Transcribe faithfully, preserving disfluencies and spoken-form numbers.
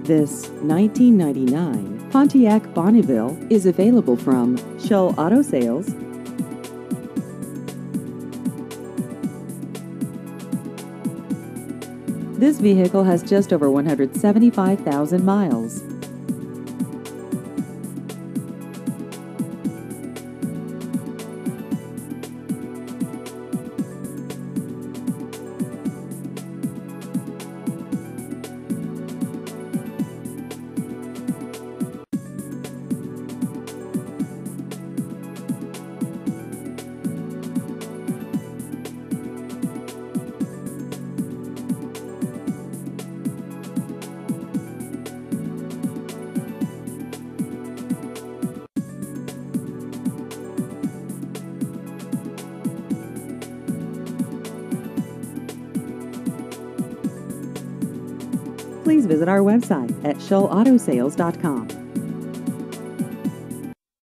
This nineteen ninety-nine Pontiac Bonneville is available from Shull Auto Sales. This vehicle has just over one hundred seventy-five thousand miles. Please visit our website at shull auto sales dot com.